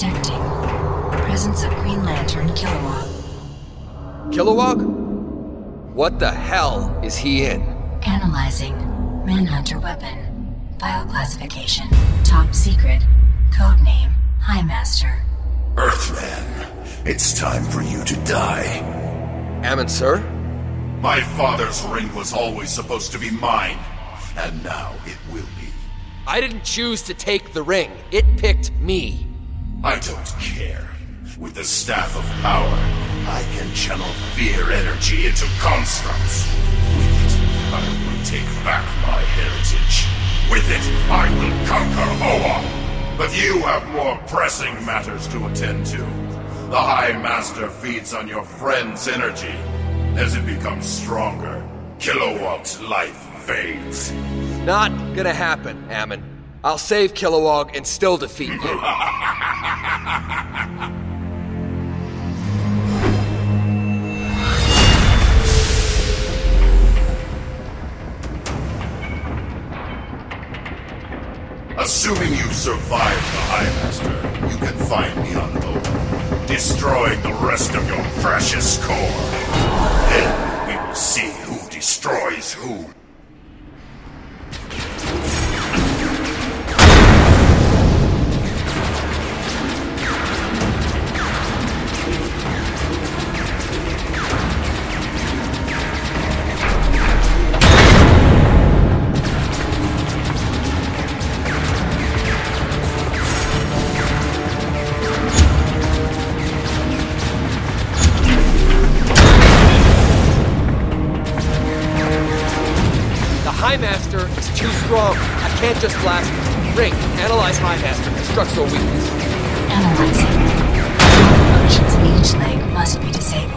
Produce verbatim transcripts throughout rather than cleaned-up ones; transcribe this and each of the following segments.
Detecting presence of Green Lantern Kilowog. Kilowog? What the hell is he in? Analyzing Manhunter weapon. File classification. Top secret. Codename Highmaster. Earthman, it's time for you to die. Ammon, sir? My father's ring was always supposed to be mine, and now it will be. I didn't choose to take the ring. It picked me. I don't care. With the Staff of Power, I can channel fear energy into constructs. With it, I will take back my heritage. With it, I will conquer Oa. But you have more pressing matters to attend to. The Highmaster feeds on your friend's energy. As it becomes stronger, Kilowog's life fades. Not gonna happen, Ammon. I'll save Kilowog and still defeat you. Assuming you survive the Highmaster, you can find me on Oa, destroying the rest of your precious core. Then we will see who destroys who. Highmaster is too strong. I can't just blast him. Ring, analyze Highmaster for structural weakness. Analyzing. Functions in each leg must be disabled.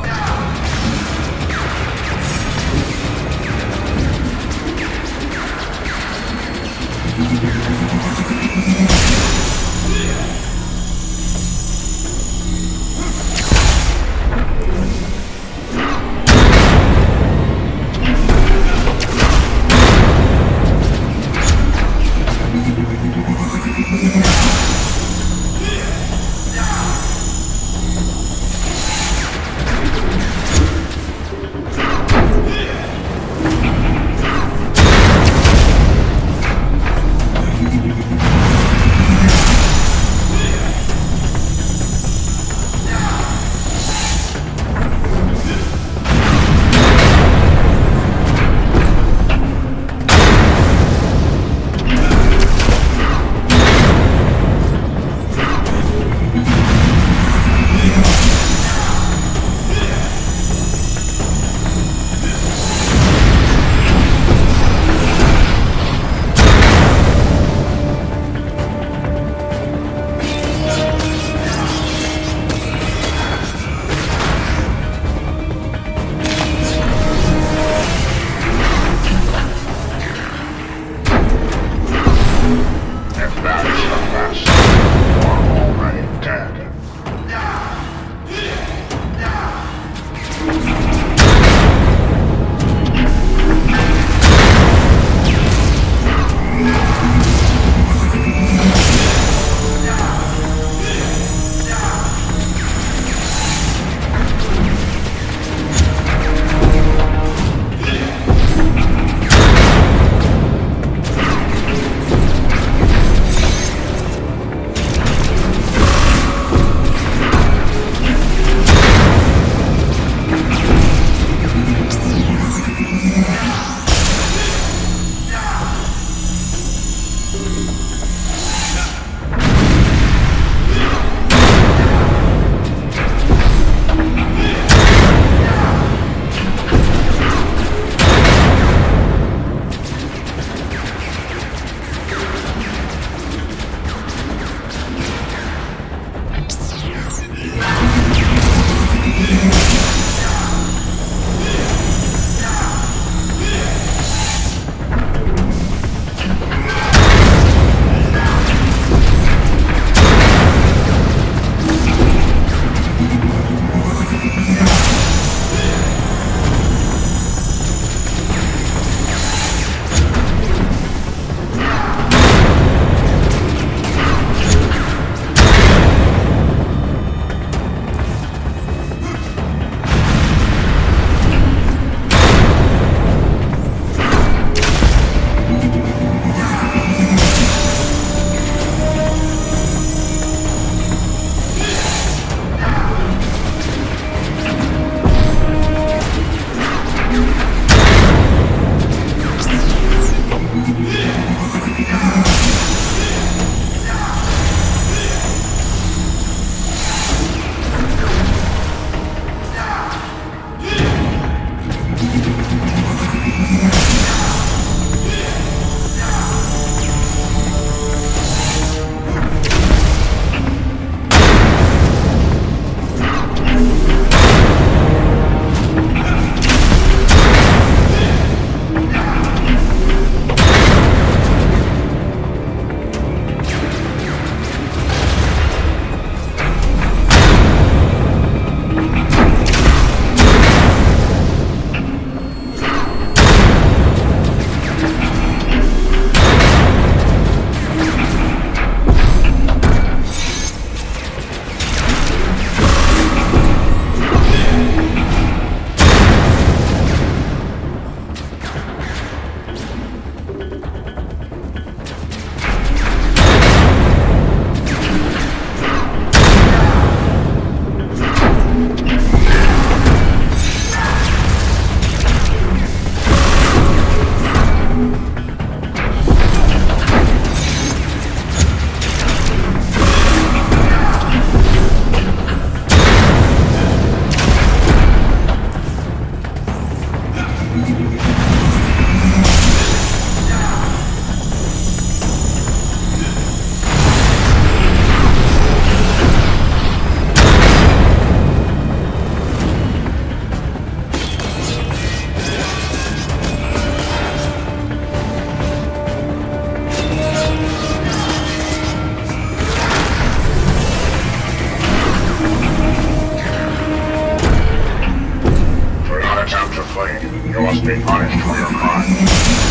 be punished for your crime.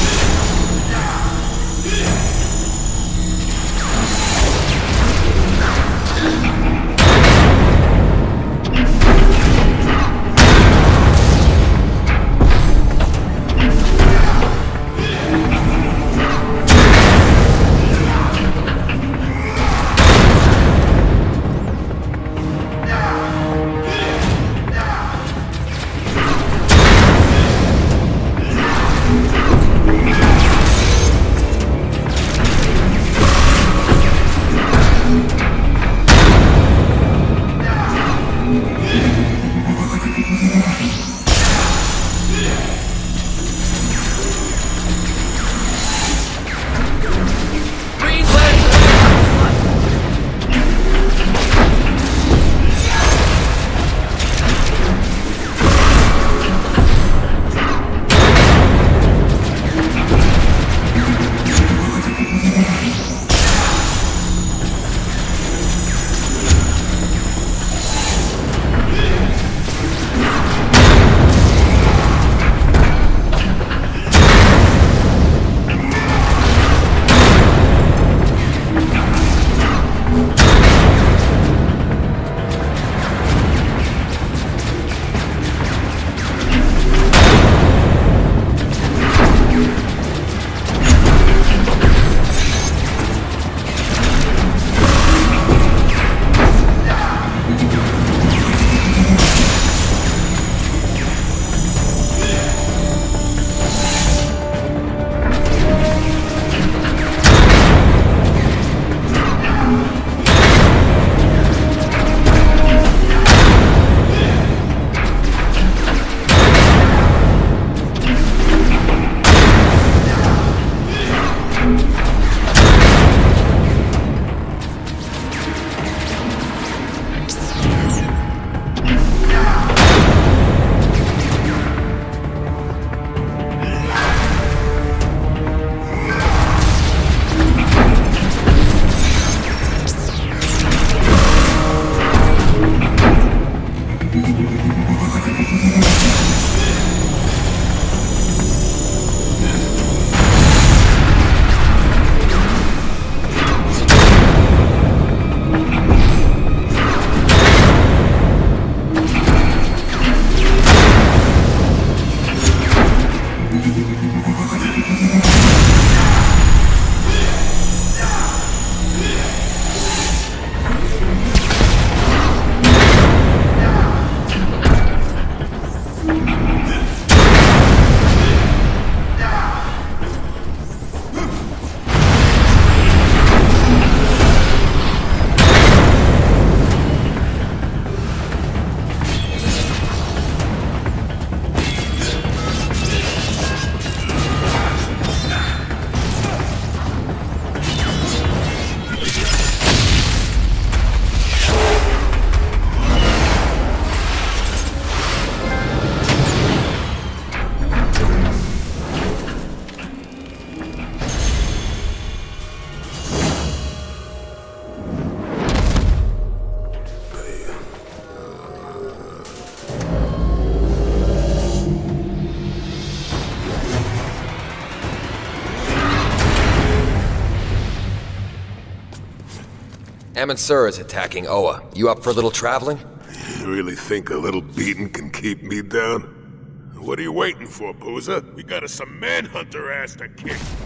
Highmaster is attacking Oa. You up for a little traveling? You really think a little beating can keep me down? What are you waiting for, Boozer? We got us some Manhunter ass to kick.